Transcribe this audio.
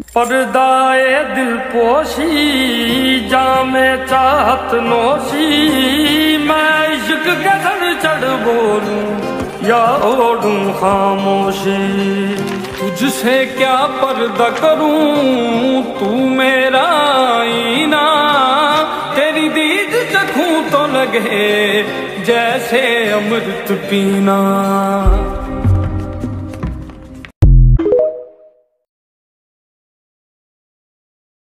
पर्दाए दिल पोशी जामे चाहत नोशी, मैं इश्क के सर चढ़ बोलूं या ओढ़ूं खामोशी। तुझसे क्या पर्दा करूं तू मेरा आईना, तेरी दीद चखूं तो लगे जैसे अमृत पीना।